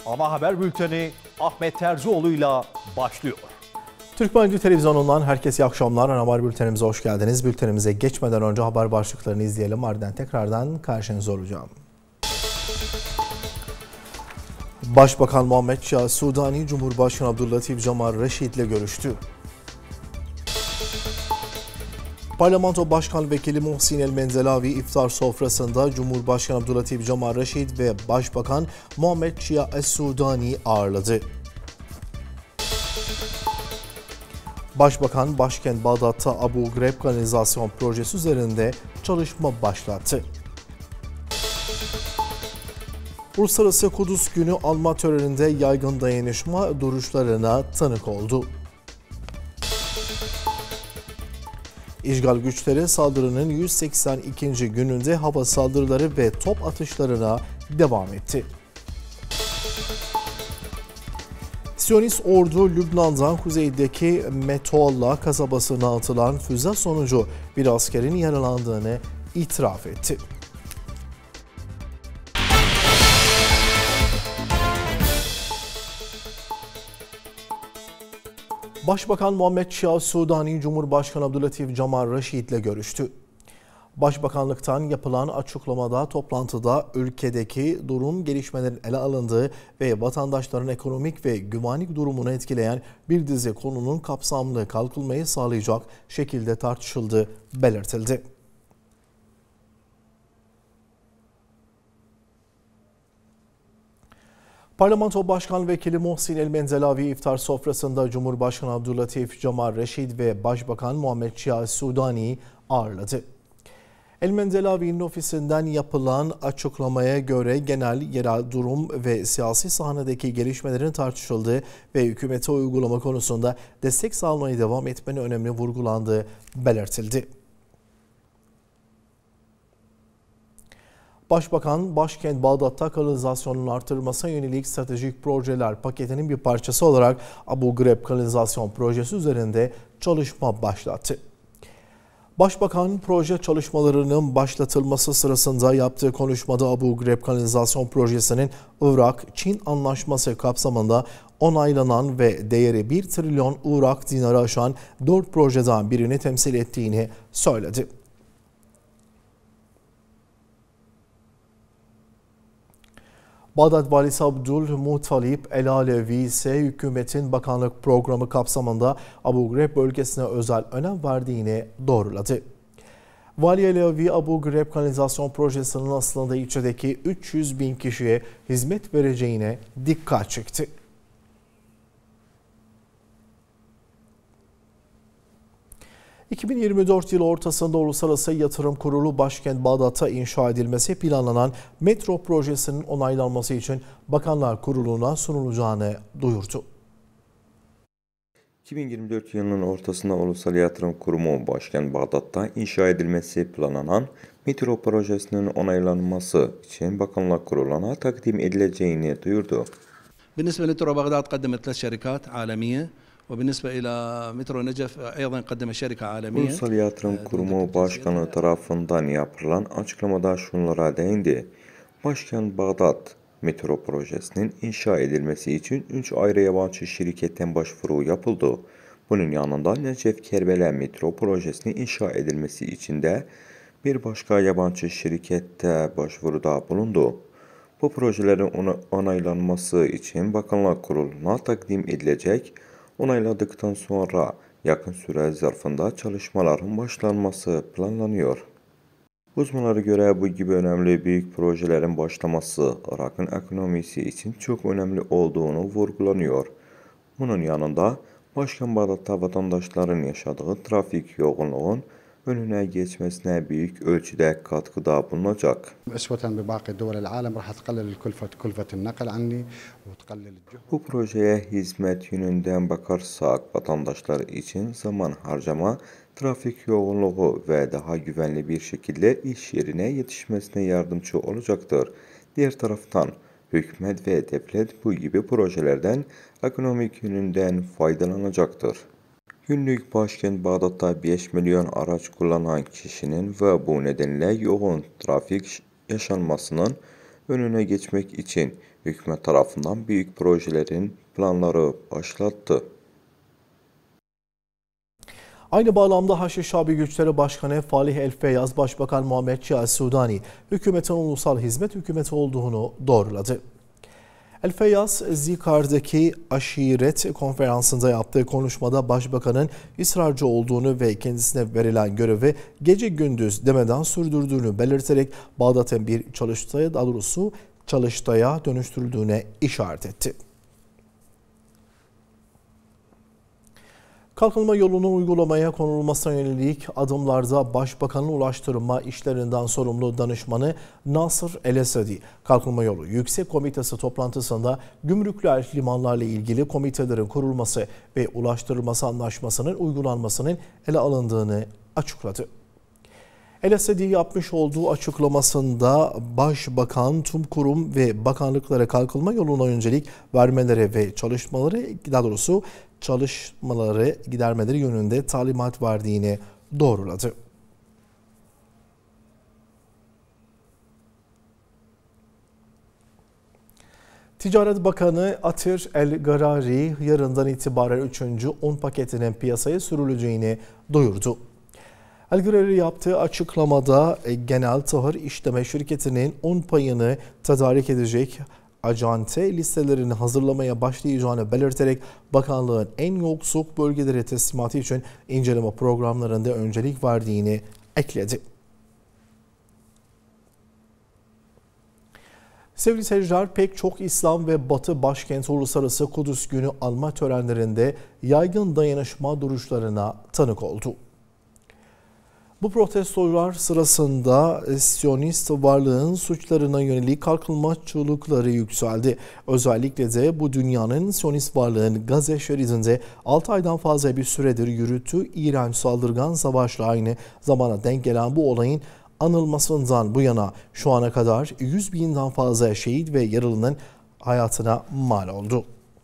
Ana Haber Bülteni Ahmet Terzioğlu'yla başlıyor. Türkmenci Televizyonu'ndan herkese iyi akşamlar. Ana Haber Bültenimize hoş geldiniz. Bültenimize geçmeden önce haber başlıklarını izleyelim. Ardından tekrardan karşınızda olacağım. Başbakan Muhammed Şia Sudani, Cumhurbaşkanı Abdüllatif Cemal Reşid ile görüştü. Parlamento Başkan Vekili Muhsin El-Menzelavi iftar sofrasında Cumhurbaşkanı Abdüllatif Cemal Reşid ve Başbakan Muhammed Şia Es-Sudani ağırladı. Başbakan başkent Bağdat'ta Abu Ghraib kanalizasyon projesi üzerinde çalışma başlattı. Uluslararası Kudüs Günü anma töreninde yaygın dayanışma duruşlarına tanık oldu. İşgal güçleri saldırının 182. gününde hava saldırıları ve top atışlarına devam etti. Siyonist ordu Lübnan'dan kuzeydeki Metolla kasabasına atılan füze sonucu bir askerin yaralandığını itiraf etti. Başbakan Muhammed Şia Sudani, Cumhurbaşkanı Abdüllatif Cemal Reşid ile görüştü. Başbakanlıktan yapılan açıklamada toplantıda ülkedeki durum gelişmelerin ele alındığı ve vatandaşların ekonomik ve güvenlik durumunu etkileyen bir dizi konunun kapsamlı kalkınmayı sağlayacak şekilde tartışıldığı belirtildi. Parlamento Başkan Vekili Muhsin El-Menzelavi iftar sofrasında Cumhurbaşkanı Abdüllatif Cemal Reşid ve Başbakan Muhammed Şia Sudani'yi ağırladı. El-Menzelavi'nin ofisinden yapılan açıklamaya göre genel yerel durum ve siyasi sahnedeki gelişmelerin tartışıldığı ve hükümete uygulama konusunda destek sağlamaya devam etmenin önemli vurgulandığı belirtildi. Başbakan, başkent Bağdat'ta kanalizasyonun artırılmasına yönelik stratejik projeler paketinin bir parçası olarak Abu Ghraib kanalizasyon projesi üzerinde çalışma başlattı. Başbakan, proje çalışmalarının başlatılması sırasında yaptığı konuşmada Abu Ghraib kanalizasyon projesinin Irak-Çin anlaşması kapsamında onaylanan ve değeri 1 trilyon Irak dinarı aşan 4 projeden birini temsil ettiğini söyledi. Bağdat Valisi Abdülmuttalip El-Alevi ise hükümetin bakanlık programı kapsamında Abu Ghraib bölgesine özel önem verdiğini doğruladı. Vali El-Alevi, Abu Ghraib kanalizasyon projesinin aslında ilçedeki 300 bin kişiye hizmet vereceğine dikkat çekti. ...2024 yılı ortasında Uluslararası Yatırım Kurulu başkent Bağdat'ta inşa edilmesi planlanan metro projesinin onaylanması için Bakanlar Kurulu'na sunulacağını duyurdu. 2024 yılının ortasında Uluslararası Yatırım Kurumu başkent Bağdat'ta inşa edilmesi planlanan metro projesinin onaylanması için Bakanlar Kurulu'na takdim edileceğini duyurdu. بالنسبة لمترو بغداد قدمت 3 شركات عالمية. وبالنسبة إلى مترو نجف أيضا قدم شركة عالمية. Ulusal Yatırım Kurumu Başkanı tarafından yapılan açıklamada şunlara değindi. Başkent Bağdat metro projesinin inşa edilmesi için 3 ayrı yabancı şirketten başvuru yapıldı. Bunun yanında Necef Kerbela metro projesinin inşa edilmesi için de bir başka yabancı şirkette başvuruda bulundu. Bu projelerin onaylanması için Bakanlar Kurulu'na takdim edilecek. Onayladıktan sonra yakın süre zarfında çalışmaların başlanması planlanıyor. Uzmanlara göre bu gibi önemli büyük projelerin başlaması Irak'ın ekonomisi için çok önemli olduğunu vurgulanıyor. Bunun yanında başkent Bağdat'ta vatandaşların yaşadığı trafik yoğunluğun önüne geçmesine büyük ölçüde katkıda bulunacak. Bu projeye hizmet yönünden bakarsak vatandaşlar için zaman harcama, trafik yoğunluğu ve daha güvenli bir şekilde iş yerine yetişmesine yardımcı olacaktır. Diğer taraftan hükümet ve devlet bu gibi projelerden ekonomik yönünden faydalanacaktır. Günlük başkent Bağdat'ta 5 milyon araç kullanan kişinin ve bu nedenle yoğun trafik yaşanmasının önüne geçmek için hükümet tarafından büyük projelerin planları başlattı. Aynı bağlamda Haçlı Şabi Güçleri Başkanı Falih El Feyyaz, Başbakan Muhammed Cihat Sudani, hükümetin ulusal hizmet hükümeti olduğunu doğruladı. El Feyyaz, Zikar'daki aşiret konferansında yaptığı konuşmada Başbakanın ısrarcı olduğunu ve kendisine verilen görevi gece gündüz demeden sürdürdüğünü belirterek Bağdat'ın bir çalıştaya dönüştürüldüğüne işaret etti. Kalkınma yolunun uygulamaya konulmasına yönelik adımlarda Başbakan'ın ulaştırma işlerinden sorumlu danışmanı Nasır El-Esedi, Kalkınma Yolu Yüksek Komitesi toplantısında gümrükler, limanlarla ilgili komitelerin kurulması ve ulaştırılması anlaşmasının uygulanmasının ele alındığını açıkladı. El-Esedi yapmış olduğu açıklamasında Başbakan tüm kurum ve bakanlıklara kalkınma yoluna öncelik vermeleri ve çalışmaları gidermeleri yönünde talimat verdiğini doğruladı. Ticaret Bakanı Atir El-Garari yarından itibaren 3. un paketinin piyasaya sürüleceğini duyurdu. El-Garari yaptığı açıklamada genel tahıl işleme şirketinin un payını tedarik edecek acente listelerini hazırlamaya başlayacağını belirterek bakanlığın en yoksul bölgelere teslimatı için inceleme programlarında öncelik verdiğini ekledi. Sevgili seyirciler, pek çok İslam ve Batı başkenti Uluslararası Kudüs Günü anma törenlerinde yaygın dayanışma duruşlarına tanık oldu. Bu protestolar sırasında Siyonist varlığın suçlarına yönelik kalkınmacılıkları yükseldi. Özellikle de bu dünyanın Siyonist varlığın Gazze şeridinde 6 aydan fazla bir süredir yürüttüğü iğrenç saldırgan savaşla aynı zamana denk gelen bu olayın anılmasından bu yana şu ana kadar 100.000'den fazla şehit ve yaralının hayatına mal oldu.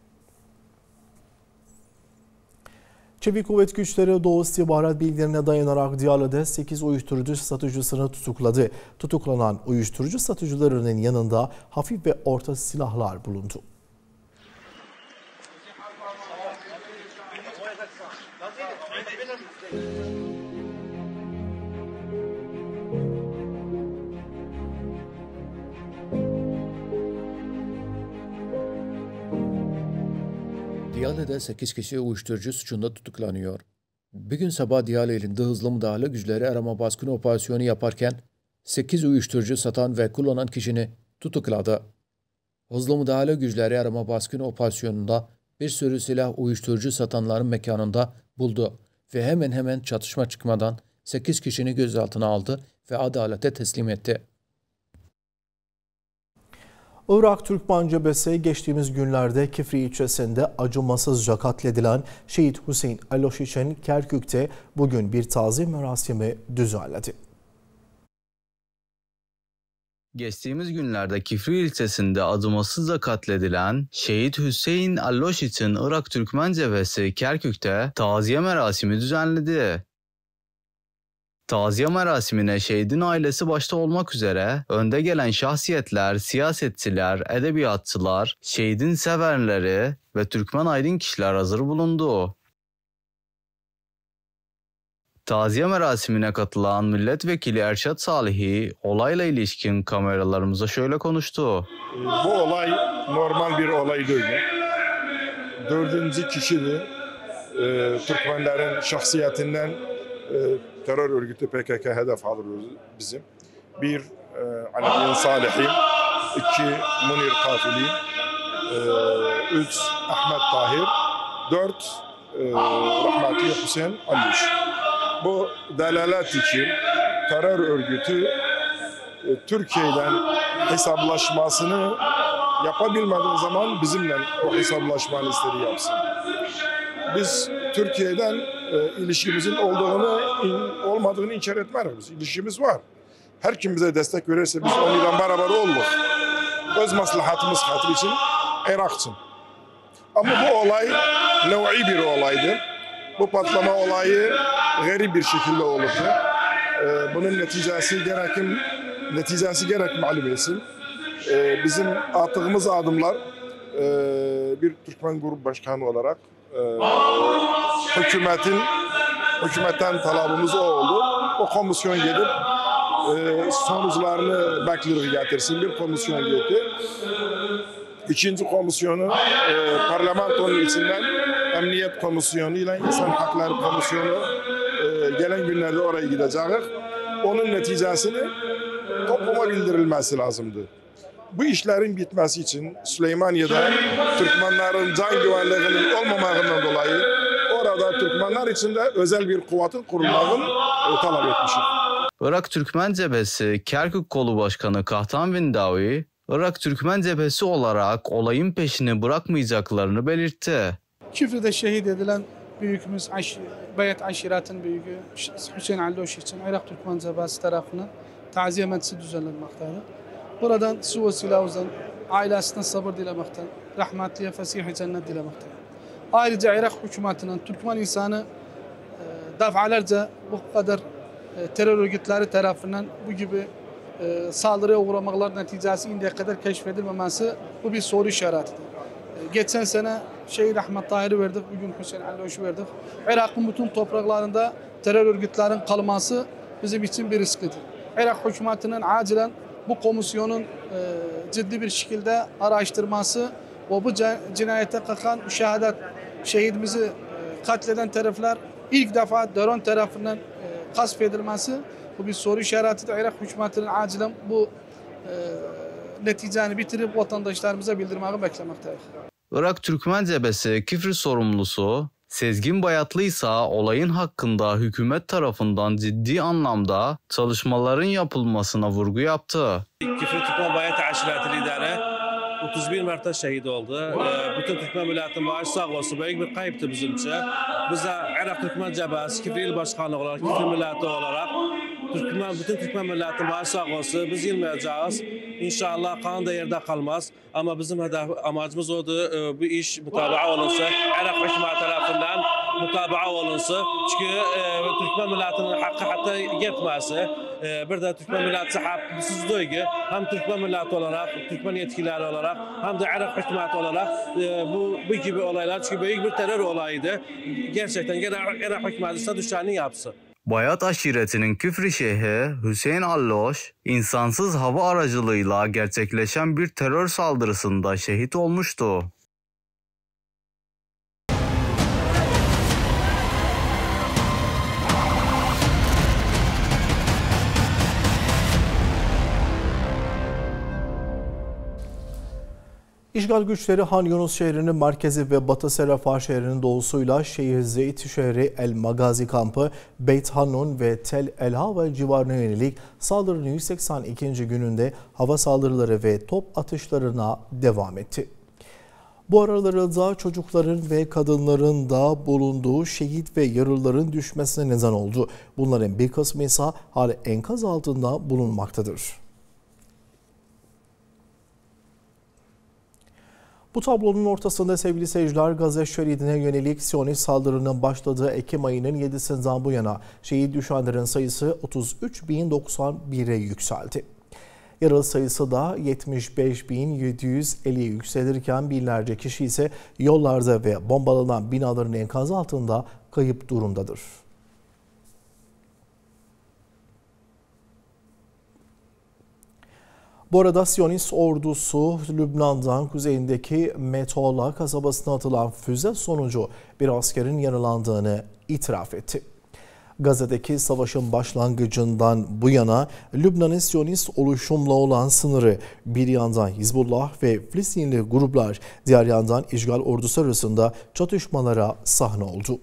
Çevik Kuvvet Güçleri Doğu istihbarat bilgilerine dayanarak Diyale'de 8 uyuşturucu satıcısını tutukladı. Tutuklanan uyuşturucu satıcılarının yanında hafif ve orta silahlar bulundu. Diyale'de 8 kişi uyuşturucu suçunda tutuklanıyor. Bir gün sabah Diyale ilinde hızlı müdahale güçleri arama baskını operasyonu yaparken 8 uyuşturucu satan ve kullanan kişini tutukladı. Hızlı müdahale güçleri arama baskını operasyonunda bir sürü silah uyuşturucu satanların mekanında buldu ve hemen çatışma çıkmadan 8 kişini gözaltına aldı ve adalete teslim etti. Irak Türkmen cephesi geçtiğimiz günlerde Kifri ilçesinde acımasızca katledilen Şehit Hüseyin Aloş için Kerkük'te bugün bir tazim merasimi düzenledi. Geçtiğimiz günlerde Kifri ilçesinde acımasızca katledilen Şehit Hüseyin Aloş için Irak Türkmen cephesi Kerkük'te taziye merasimi düzenledi. Taziye merasimine şehidin ailesi başta olmak üzere önde gelen şahsiyetler, siyasetçiler, edebiyatçılar, şehidin severleri ve Türkmen aydın kişiler hazır bulundu. Taziye merasimine katılan milletvekili Erşat Salihi olayla ilişkin kameralarımıza şöyle konuştu. Bu olay normal bir olay değil. 4. kişidir. Türkmenlerin şahsiyetinden terör örgütü PKK hedef alıyor bizim. 1 Ali bin Salihi, 2 Munir Kafili, 3 Ahmet Tahir, 4 Rahmetli Hüseyin Aloş. Bu delalet için terör örgütü Türkiye'den hesaplaşmasını yapabilmediği zaman bizimle o hesaplaşma listeleri yapsın. Biz Türkiye'den ilişkimizin olmadığını inkar etmeyiz. İlişkimiz var. Her kim bize destek verirse biz onunla beraber oluruz. Öz maslahatımız hatırı için, Irak için. Ama bu olay nev'i bir olaydı. Bu patlama olayı garip bir şekilde oldu. Bunun neticesi gerek malum etsin. Bizim attığımız adımlar bir Türkmen Grup Başkanı olarak hükümetten talabımız o oldu. O komisyon gidip sonuçlarını bekliyoruz getirsin. Bir komisyon gitti. İkinci komisyonu parlamentonun içinden Emniyet Komisyonu ile İnsan Hakları Komisyonu gelen günlerde oraya gideceğiz. Onun neticesini topluma bildirilmesi lazımdı. Bu işlerin bitmesi için Süleymaniye'de Türkmenlerin can güvenliğinin olmamasından dolayı orada Türkmenler içinde özel bir kuvvetin kurulmasını talep etmiştir. Irak Türkmen Cephesi Kerkük Kolu Başkanı Kahtan Vindavi, Irak Türkmen Cephesi olarak olayın peşini bırakmayacaklarını belirtti. Küfr'de şehit edilen büyükümüz Bayat Aşirat'ın büyüğü Hüseyin Alloş için Irak Türkmen Cephesi tarafından taziye meclisi düzenlenmektedir. Buradan su vesilesiyle ailesine sabır dilemekten, rahmetliye fesih-i cennet dilemekten. Ayrıca Irak hükümetinin Türkmen insanı defalarca bu kadar terör örgütleri tarafından bu gibi saldırıya uğramalar neticesi indiye kadar keşfedilmemesi bu bir soru işaretidir. Geçen sene Şehit Ahmet Tahir'i verdik, bugün Hüseyin Alloş'u verdik. Irak'ın bütün topraklarında terör örgütlerin kalması bizim için bir risklidir. Irak hükümetinin acilen bu komisyonun ciddi bir şekilde araştırması ve bu cinayete kalkan şehadet şehidimizi katleden taraflar ilk defa drone tarafından gasp edilmesi bu bir soru işaretidir. Irak hükümetinin acilen bu neticeni bitirip vatandaşlarımıza bildirmeyi beklemektedir. Irak Türkmen Cephesi Kifr sorumlusu Sezgin Bayatlı ise olayın hakkında hükümet tarafından ciddi anlamda çalışmaların yapılmasına vurgu yaptı. Kifr Türkmen Bayat Aşiratı lideri 31 Mart'ta şehit oldu. Bütün Türkmen milletinin başı sağ olsun. Büyük bir kayıptı bizim için. Biz de Irak Türkmen Cephesi Kifr İl Başkanı olarak, Kifr milleti olarak bütün Türkmen milletinin başı sağ olsun. Biz yılmayacağız. İnşallah kan da yerde kalmaz. Ama bizim amacımız odur. Bu iş mutabaa olunsa, Irak hükümeti tarafından mutabaa olunsa. Çünkü Türkmen milletinin hakkı hatta yetmesi. Bir de Türkmen milleti sahipsizliği ki hem Türkmen milleti olarak, Türkmen yetkilileri olarak hem de Irak hükümeti olarak bu gibi olaylar çünkü büyük bir terör olayıydı. Gerçekten Irak hükümeti ise düşeni yapsın. Bayat aşiretinin Küfrü Şeyhi Hüseyin Alloş, insansız hava aracılığıyla gerçekleşen bir terör saldırısında şehit olmuştu. İşgal güçleri Han Yunus şehrinin merkezi ve Batı Serafar şehrinin doğusuyla Şehir Zeyt şehri El Magazi kampı, Beyt Hannun ve Tel El Hava civarına yönelik saldırının 182. gününde hava saldırıları ve top atışlarına devam etti. Bu aralarında çocukların ve kadınların da bulunduğu şehit ve yaralıların düşmesine neden oldu. Bunların bir kısmı ise hala enkaz altında bulunmaktadır. Bu tablonun ortasında sevgili seyirciler, Gazze şeridine yönelik Siyonist saldırının başladığı Ekim ayının 7'sinden bu yana şehit düşenlerin sayısı 33.091'e yükseldi. Yaralı sayısı da 75.750'ye yükselirken binlerce kişi ise yollarda ve bombalanan binaların enkazı altında kayıp durumdadır. Bu arada Siyonist ordusu Lübnan'dan kuzeyindeki Metola kasabasına atılan füze sonucu bir askerin yaralandığını itiraf etti. Gazze'deki savaşın başlangıcından bu yana Lübnan'ın Siyonist oluşumla olan sınırı bir yandan Hizbullah ve Filistinli gruplar, diğer yandan işgal ordusu arasında çatışmalara sahne oldu.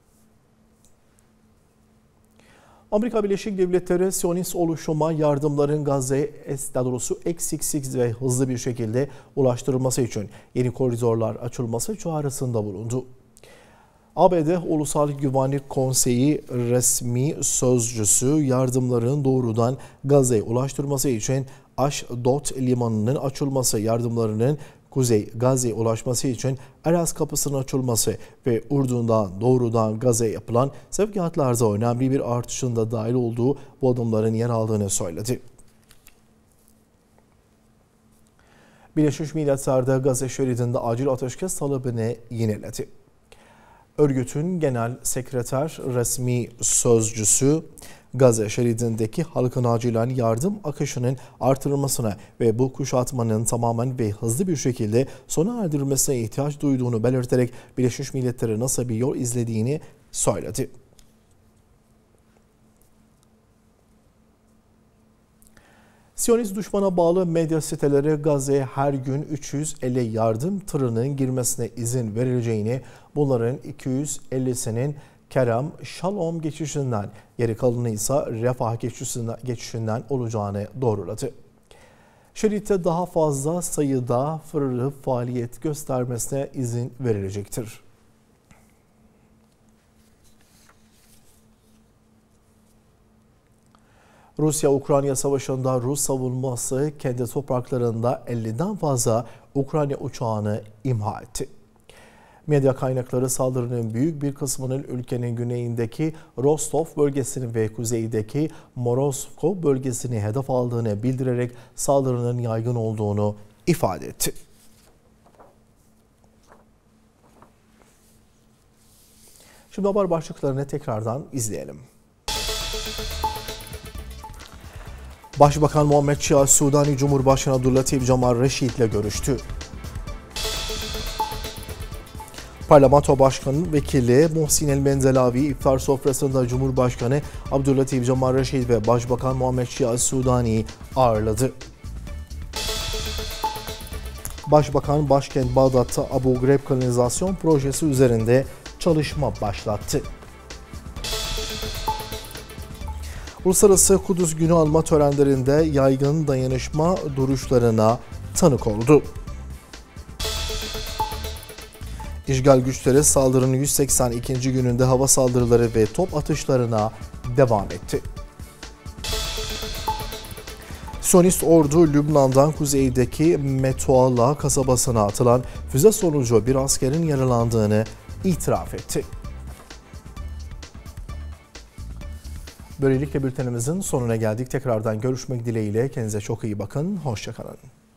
Amerika Birleşik Devletleri Siyonist oluşuma yardımların Gazze'ye eksiksiz ve hızlı bir şekilde ulaştırılması için yeni koridorlar açılması çağrısında bulundu. ABD Ulusal Güvenlik Konseyi resmi sözcüsü yardımların doğrudan Gazze'ye ulaştırması için Ashdod limanının açılması, yardımlarının Kuzey Gazze'ye ulaşması için Aras kapısının açılması ve Ürdün'den doğrudan Gazze'ye yapılan sevkiyatlarda önemli bir artışın da dahil olduğu bu adımların yer aldığını söyledi. Birleşmiş Milletler'de Gazze şeridinde acil ateşkes talebini yineledi. Örgütün genel sekreter resmi sözcüsü Gazze şeridindeki halkın acilen yardım akışının artırılmasına ve bu kuşatmanın tamamen ve hızlı bir şekilde sona erdirilmesine ihtiyaç duyduğunu belirterek Birleşmiş Milletler'e nasıl bir yol izlediğini söyledi. Siyonist düşmana bağlı medya siteleri Gazze'ye her gün 350 yardım tırının girmesine izin verileceğini, bunların 250'sinin Kerem Shalom geçişinden, geri kalanı ise Refah geçişinden olacağını doğruladı. Şeritte daha fazla sayıda fırı faaliyet göstermesine izin verilecektir. Rusya-Ukrayna savaşında Rus savunması kendi topraklarında 50'den fazla Ukrayna uçağını imha etti. Medya kaynakları saldırının büyük bir kısmının ülkenin güneyindeki Rostov bölgesini ve kuzeydeki Morozov bölgesini hedef aldığını bildirerek saldırının yaygın olduğunu ifade etti. Şimdi haber başlıklarını tekrardan izleyelim. Başbakan Muhammed Şia, Sudani Cumhurbaşkanı Abdüllatif Cemal Reşid ile görüştü. Parlamento Başkanı Vekili Muhsin El-Menzelavi iftar sofrasında Cumhurbaşkanı Abdüllatif Cemal Reşid ve Başbakan Muhammed Şia Sudani'yi ağırladı. Başbakan başkent Bağdat'ta Abu Ghraib kanalizasyon projesi üzerinde çalışma başlattı. Uluslararası Kudüs Günü anma törenlerinde yaygın dayanışma duruşlarına tanık oldu. İşgal güçleri saldırının 182. gününde hava saldırıları ve top atışlarına devam etti. Siyonist ordu Lübnan'dan kuzeydeki Metualla kasabasına atılan füze sonucu bir askerin yaralandığını itiraf etti. Böylelikle bültenimizin sonuna geldik. Tekrardan görüşmek dileğiyle. Kendinize çok iyi bakın. Hoşça kalın.